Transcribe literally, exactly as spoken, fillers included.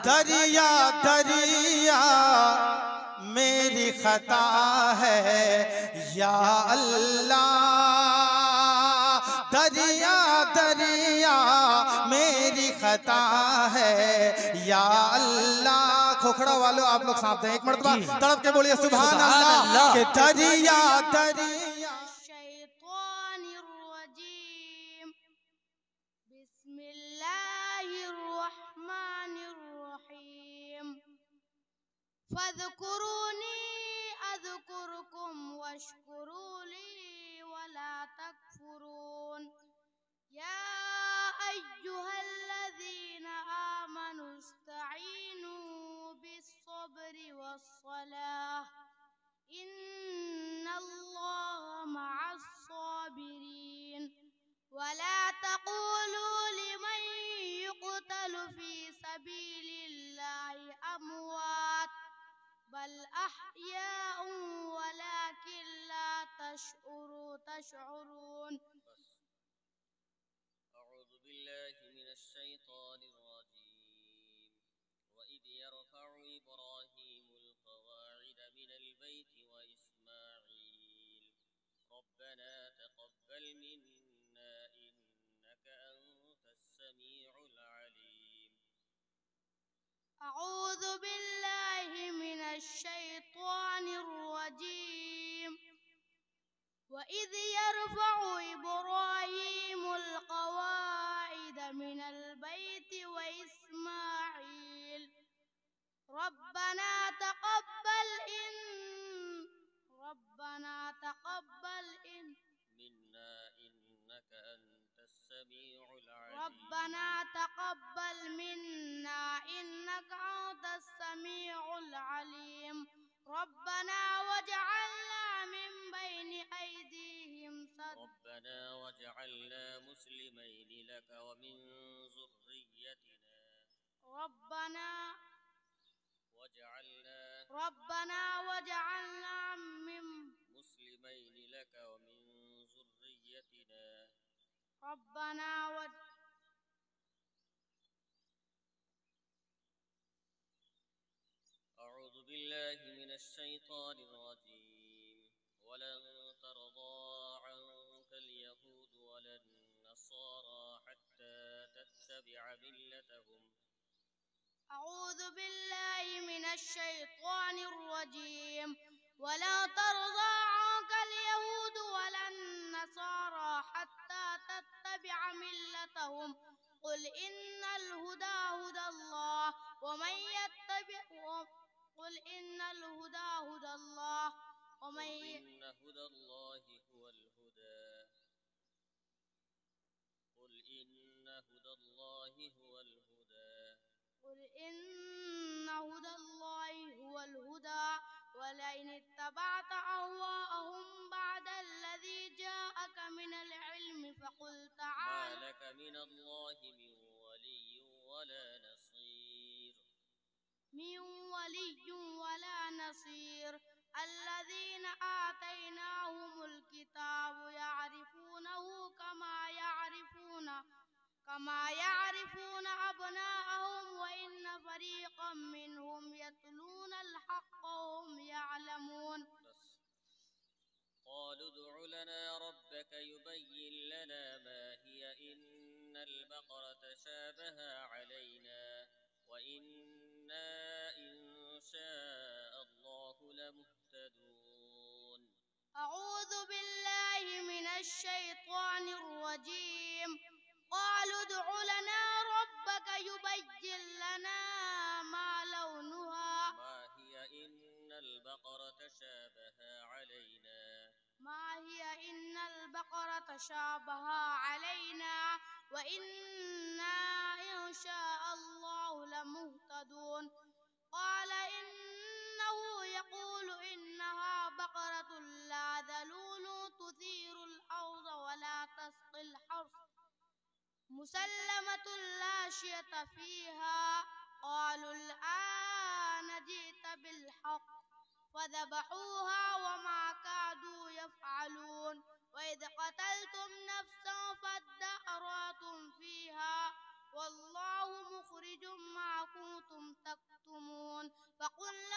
दरिया दरिया मेरी खता है या अल्लाह, दरिया दरिया मेरी खता है या अल्लाह। खोखड़ा वालों आप लोग साथ दें, एक मर्तबा तड़प के बोलिए सुभान अल्लाह के दरिया दरिया। फ़ज़्कुरूनी अज़्कुरुकुम वश्कुरू ली वला तकफुरून। या अय्युहल्लज़ीना आमनू इस्तईनू बिस्सब्रि वस्सलाह इन्नल्लाहा मअस्साबिरीन। वला तक़ूलू लिमन युक़तलु फ़ी सबीलिल्लाहि अमवात बल अहयाउ वलाकिन ला तशउरून। अऊज़ु बिल्लाहि मिनश शैतानिर रजीम। वइज़ यरफ़उ इब्राहीमुल क़वाइद मिनल बैति व इस्माईल रब्बना तक़ब्बल मिन्ना इन्नका अंतस समीउल अलीम। अऊज़ु बिल्लाहि मिनश शैतानिर रजीम। वइज़ यरफ़उ इब्राहीमुल क़वाइद मिनल बैति व इस्माईल रब्बना तक़ब्बल इन रब्बना तक़ब्बल इन मिन्ना इन्नका अंतस समीउल अलीम। रब्बना तक़ब्बल मिन्ना इन्नका अंतस समीउल अलीम। रब्बना वजअलना मिन बैनि अयदीहिम रब्बना वजअलना मुस्लिमैन लक व मिन ज़ुर्रिय्यतिना रब्बना वजअलना रब्बना वजअलना मिन मुस्लिमैन लक व मिन ज़ुर्रिय्यतिना रब्बना वज अऊज़ु बिल्लाहि मिनश शैतानिर रजीम। वलन तर्दा अन्कल यहूद वलन नसारा हत्ता तत्तबिअ मिल्लतहुम। अऊज़ु बिल्लाहि मिनश शैतानिर रजीम। वला तर्दा अन्कल यहूद वलन नसारा हत्ता तत्तबिअ मिल्लतहुम। क़ुल इन्नल हुदा हुदल्लाह वमन यत्तबि' क़ुल इन्नल हुदा हुदल्लाह वमन إن هدى الله هو الهدى قل إن هدى الله هو الهدى قل إن هدى الله هو الهدى ولئن اتبعت أهواءهم بعد الذي جاءك من العلم فقل ما تعالى لك من الله من ولي ولا نصير من ولي ولا نصير الذين آتيناهم الكتاب يعرفونه كما يعرفون كما يعرفون أبناءهم وإن فريقا منهم يتلون الحق وهم يعلمون. قالوا ادع لنا ربك يبين لنا ما هي إن البقرة تشابه علينا وإنا إن شاء الله لمهتدون. أعوذ بالله من الشيطان الرجيم. قالوا ادع لنا ربك يبين لنا ما لونها ما هي إن البقرة تشابه علينا ما هي إن البقرة تشابه علينا وإنا إن شاء الله لمهتدون. قال إنه يقول إنها بقرة لا ذلول تثير الأرض ولا تسقي الحرث مسلمة لا شية فيها. قالوا الآن جئت بالحق فذبحوها وما كادوا يفعلون. وإذ قتلتم نفسا فادارأتم فيها والله مخرج ما كنتم وقل